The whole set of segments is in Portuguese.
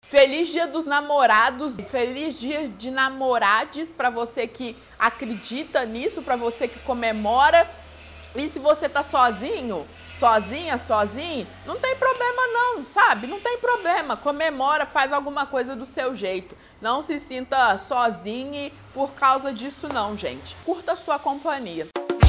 Feliz Dia dos Namorados, feliz dia de namorades para você que acredita nisso, para você que comemora. E se você tá sozinho, sozinho, não tem problema não, sabe? Não tem problema, comemora, faz alguma coisa do seu jeito. Não se sinta sozinho por causa disso não, gente. Curta a sua companhia.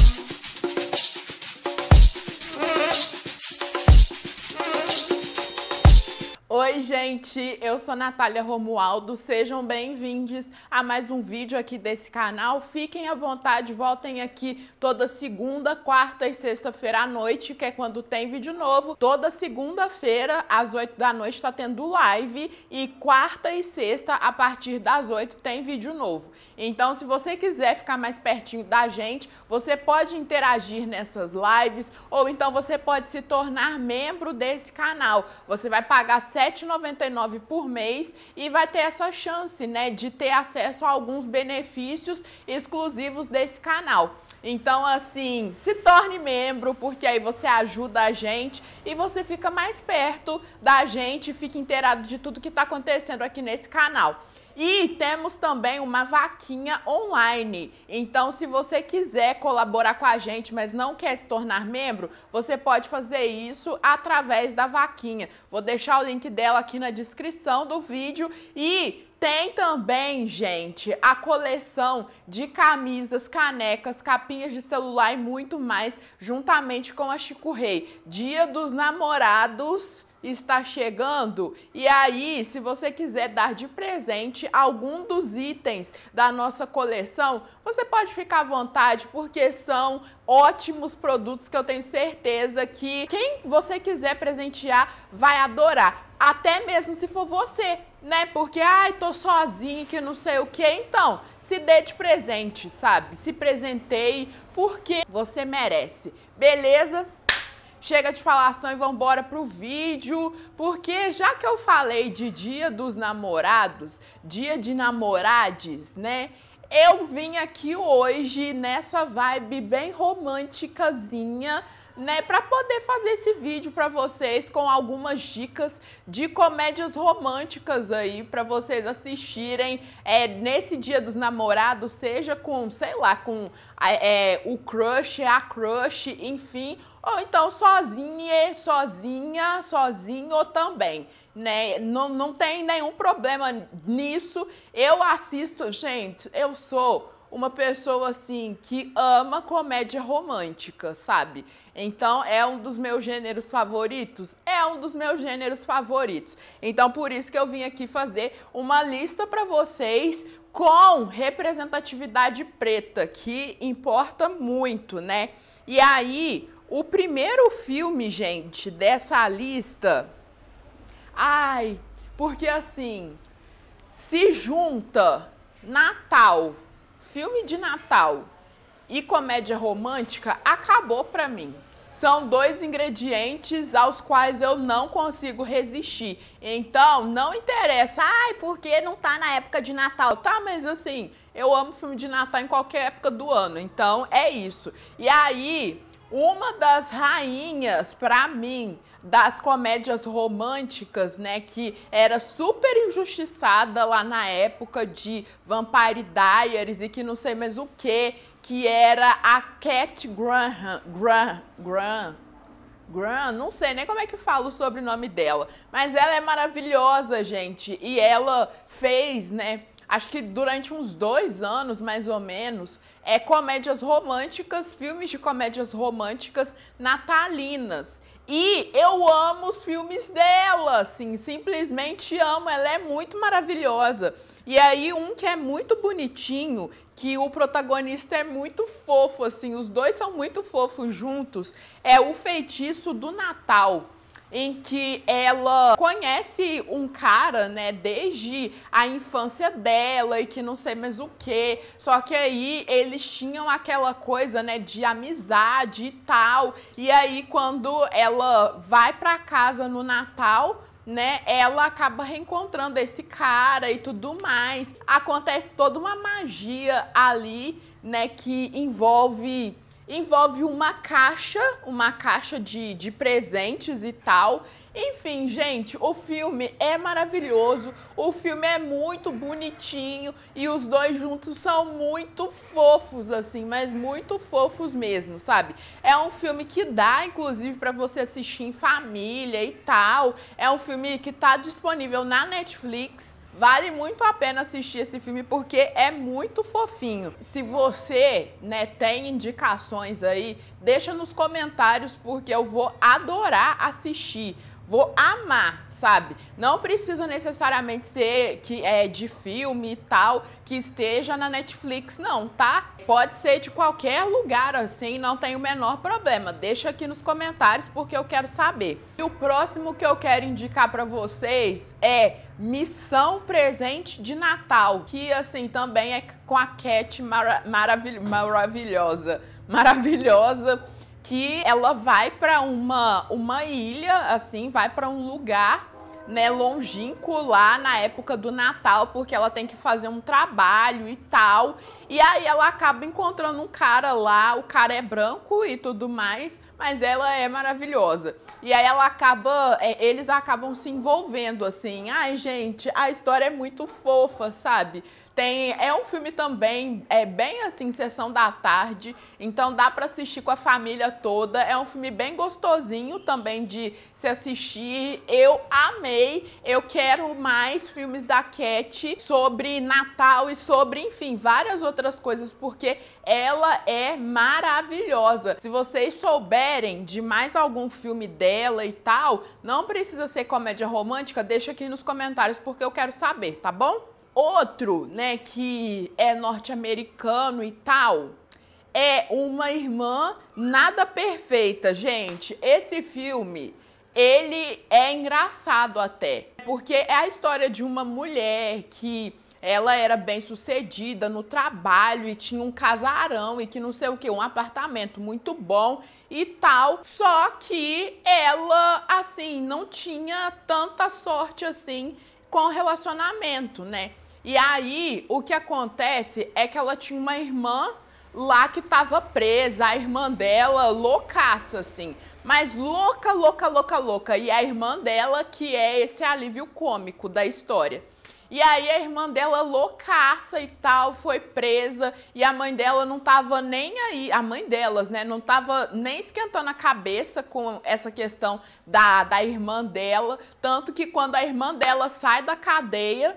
Oi, gente, eu sou Natália Romualdo, sejam bem-vindos a mais um vídeo aqui desse canal. Fiquem à vontade, voltem aqui toda segunda, quarta e sexta-feira à noite, que é quando tem vídeo novo. Toda segunda-feira, às 8 da noite, tá tendo live e quarta e sexta, a partir das 8, tem vídeo novo. Então, se você quiser ficar mais pertinho da gente, você pode interagir nessas lives ou então você pode se tornar membro desse canal. Você vai pagar R$ 7,99 por mês e vai ter essa chance, né, de ter acesso a alguns benefícios exclusivos desse canal. Então, assim, se torne membro, porque aí você ajuda a gente e você fica mais perto da gente, fica inteirado de tudo que está acontecendo aqui nesse canal. E temos também uma vaquinha online, então se você quiser colaborar com a gente, mas não quer se tornar membro, você pode fazer isso através da vaquinha. Vou deixar o link dela aqui na descrição do vídeo e tem também, gente, a coleção de camisas, canecas, capinhas de celular e muito mais, juntamente com a Chico Rei. Dia dos Namorados está chegando e aí, se você quiser dar de presente algum dos itens da nossa coleção, você pode ficar à vontade, porque são ótimos produtos que eu tenho certeza que quem você quiser presentear vai adorar, até mesmo se for você, né? Porque, ai, tô sozinha, que não sei o que, então, se dê de presente, sabe? Se presenteie, porque você merece, beleza? Chega de falação e vamos embora pro vídeo, porque já que eu falei de Dia dos Namorados, Dia de Namorades, né? Eu vim aqui hoje nessa vibe bem românticazinha, né, para poder fazer esse vídeo para vocês com algumas dicas de comédias românticas aí para vocês assistirem nesse Dia dos Namorados, seja com, sei lá, com o crush, a crush, enfim, ou então sozinha, sozinho também, né? Não tem nenhum problema nisso. Eu assisto, gente, eu sou uma pessoa assim que ama comédia romântica, sabe? Então é um dos meus gêneros favoritos? É um dos meus gêneros favoritos. Então por isso que eu vim aqui fazer uma lista para vocês com representatividade preta, que importa muito, né? E aí, o primeiro filme, gente, dessa lista, ai, porque assim, se junta Natal, filme de Natal e comédia romântica, acabou pra mim. São dois ingredientes aos quais eu não consigo resistir. Então, não interessa, ai, porque não tá na época de Natal. Tá, mas assim, eu amo filme de Natal em qualquer época do ano. Então, é isso. E aí, uma das rainhas, pra mim, das comédias românticas, né, que era super injustiçada lá na época de Vampire Diaries e que não sei mais o que era a Cat Graham, não sei nem como é que fala o sobrenome dela, mas ela é maravilhosa, gente, e ela fez, né, acho que durante uns 2 anos, mais ou menos, comédias românticas, filmes de comédias românticas natalinas. E eu amo os filmes dela, assim, simplesmente amo, ela é muito maravilhosa. E aí um que é muito bonitinho, que o protagonista é muito fofo, assim, os dois são muito fofos juntos, é O Feitiço do Natal, em que ela conhece um cara, né, desde a infância dela e que não sei mais o que, só que aí eles tinham aquela coisa, né, de amizade e tal, e aí quando ela vai pra casa no Natal, né, ela acaba reencontrando esse cara e tudo mais, acontece toda uma magia ali, né, que envolve envolve uma caixa de presentes e tal. Enfim, gente, o filme é maravilhoso, o filme é muito bonitinho e os dois juntos são muito fofos, assim, mas muito fofos mesmo, sabe? É um filme que dá, inclusive, pra você assistir em família e tal. É um filme que tá disponível na Netflix. Vale muito a pena assistir esse filme porque é muito fofinho. Se você, né, tem indicações aí, deixa nos comentários porque eu vou adorar assistir. Vou amar, sabe? Não precisa necessariamente ser que é de filme e tal, que esteja na Netflix, não, tá? Pode ser de qualquer lugar, assim, não tem o menor problema. Deixa aqui nos comentários porque eu quero saber. E o próximo que eu quero indicar pra vocês é Missão Presente de Natal, que, assim, também é com a Cat maravilhosa, que ela vai para uma ilha, assim, vai para um lugar, né, longínquo lá na época do Natal, porque ela tem que fazer um trabalho e tal. E aí ela acaba encontrando um cara lá, o cara é branco e tudo mais, mas ela é maravilhosa. E aí ela acaba, eles acabam se envolvendo, assim. Ai, gente, a história é muito fofa, sabe? É um filme também, bem assim, sessão da tarde, então dá pra assistir com a família toda. É um filme bem gostosinho também de se assistir. Eu amei, eu quero mais filmes da Cat sobre Natal e sobre, enfim, várias outras coisas, porque ela é maravilhosa. Se vocês souberem de mais algum filme dela e tal, não precisa ser comédia romântica, deixa aqui nos comentários porque eu quero saber, tá bom? Outro, né, que é norte-americano e tal, é Uma Irmã Nada Perfeita. Gente, esse filme, ele é engraçado até, porque é a história de uma mulher que ela era bem-sucedida no trabalho e tinha um casarão e que não sei o que, um apartamento muito bom e tal, só que ela, assim, não tinha tanta sorte assim com relacionamento, né? E aí, o que acontece é que ela tinha uma irmã lá que tava presa, a irmã dela loucaça, assim, mas louca. E a irmã dela que é esse alívio cômico da história. E aí a irmã dela loucaça e tal, foi presa e a mãe dela não tava nem aí, a mãe delas, né, não tava nem esquentando a cabeça com essa questão da irmã dela, tanto que quando a irmã dela sai da cadeia,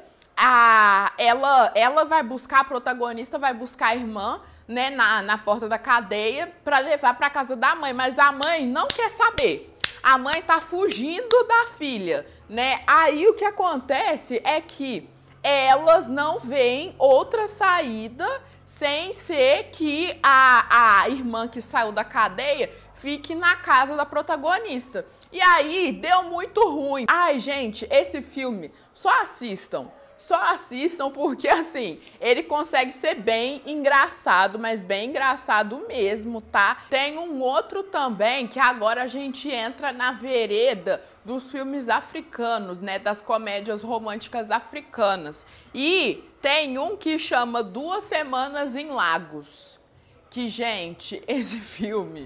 ela vai buscar, a protagonista vai buscar a irmã, né, na porta da cadeia pra levar pra casa da mãe, mas a mãe não quer saber. A mãe tá fugindo da filha, né? Aí o que acontece é que elas não veem outra saída sem ser que a irmã que saiu da cadeia fique na casa da protagonista. E aí deu muito ruim. Ai, gente, esse filme, só assistam. Só assistam porque, assim, ele consegue ser bem engraçado, mas bem engraçado mesmo, tá? Tem um outro também que agora a gente entra na vereda dos filmes africanos, né? Das comédias românticas africanas. E tem um que chama 2 Semanas em Lagos. Que, gente, esse filme,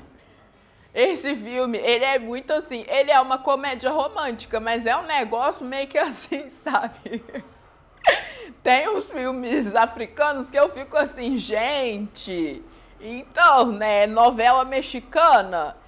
ele é muito assim, ele é uma comédia romântica, mas é um negócio meio que assim, sabe? Tem uns filmes africanos que eu fico assim, gente, então, né, novela mexicana,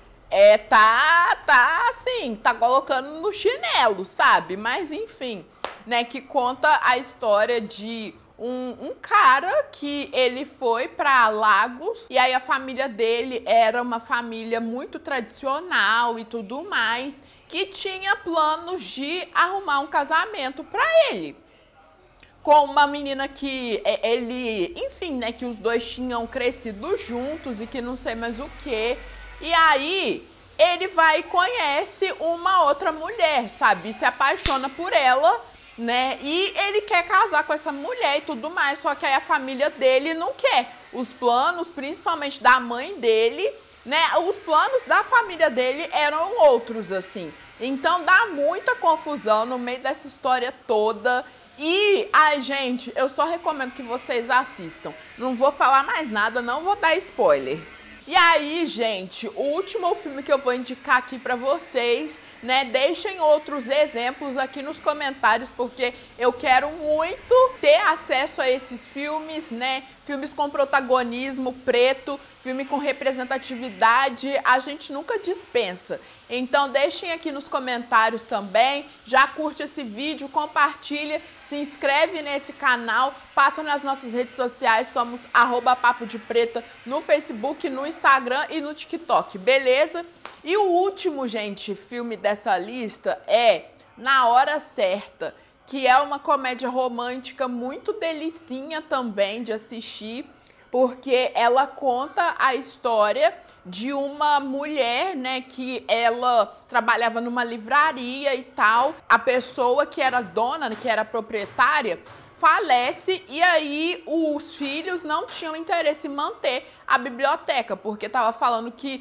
tá assim, tá colocando no chinelo, sabe? Mas enfim, né, que conta a história de um cara que ele foi para Lagos e aí a família dele era uma família muito tradicional e tudo mais, que tinha planos de arrumar um casamento para ele com uma menina que ele, enfim, né, que os dois tinham crescido juntos e que não sei mais o que. E aí ele vai e conhece uma outra mulher, sabe? Se apaixona por ela, né? E ele quer casar com essa mulher e tudo mais, só que aí a família dele não quer. Os planos, principalmente da mãe dele, né? Os planos da família dele eram outros, assim. Então dá muita confusão no meio dessa história toda. E, ai, gente, eu só recomendo que vocês assistam. Não vou falar mais nada, não vou dar spoiler. E aí, gente, o último filme que eu vou indicar aqui pra vocês, né? Deixem outros exemplos aqui nos comentários, porque eu quero muito ter acesso a esses filmes, né? Filmes com protagonismo preto, filme com representatividade, a gente nunca dispensa. Então deixem aqui nos comentários também, já curte esse vídeo, compartilha, se inscreve nesse canal, passa nas nossas redes sociais, somos @papodepreta no Facebook, no Instagram e no TikTok, beleza? E o último, gente, filme dessa lista é Na Hora Certa, que é uma comédia romântica muito delicinha também de assistir, porque ela conta a história de uma mulher, né, que ela trabalhava numa livraria e tal. A pessoa que era dona, que era proprietária, falece e aí os filhos não tinham interesse em manter a biblioteca, porque tava falando que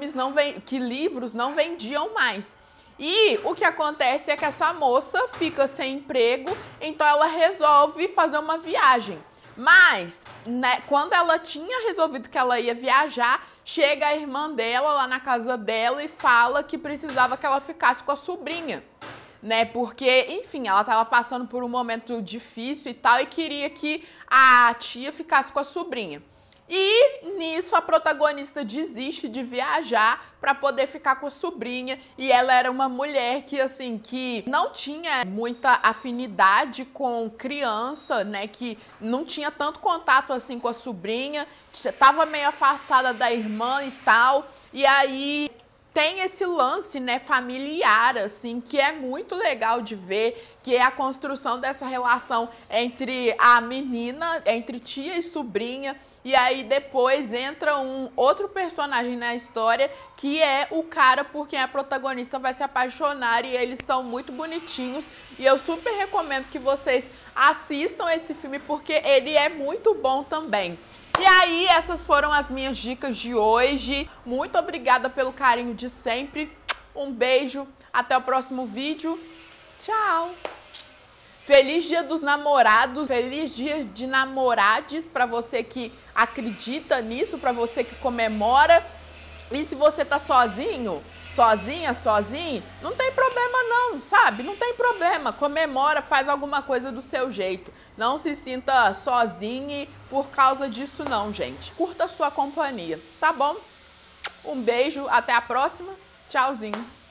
livros não vendiam mais. E o que acontece é que essa moça fica sem emprego, então ela resolve fazer uma viagem. Mas, né, quando ela tinha resolvido que ela ia viajar, chega a irmã dela lá na casa dela e fala que precisava que ela ficasse com a sobrinha, né? Porque, enfim, ela estava passando por um momento difícil e tal e queria que a tia ficasse com a sobrinha. E nisso a protagonista desiste de viajar para poder ficar com a sobrinha, e ela era uma mulher que assim, que não tinha muita afinidade com criança, né, que não tinha tanto contato assim com a sobrinha, tava meio afastada da irmã e tal. E aí tem esse lance, né, familiar, assim, que é muito legal de ver, que é a construção dessa relação entre a menina, entre tia e sobrinha. E aí depois entra um outro personagem na história, que é o cara por quem a protagonista vai se apaixonar, e eles são muito bonitinhos. E eu super recomendo que vocês assistam esse filme, porque ele é muito bom também. E aí, essas foram as minhas dicas de hoje. Muito obrigada pelo carinho de sempre. Um beijo, até o próximo vídeo. Tchau! Feliz Dia dos Namorados, feliz Dia de Namorades para você que acredita nisso, para você que comemora. E se você tá sozinho, sozinho, não tem problema não, sabe? Não tem problema, comemora, faz alguma coisa do seu jeito. Não se sinta sozinho por causa disso não, gente. Curta a sua companhia, tá bom? Um beijo, até a próxima. Tchauzinho.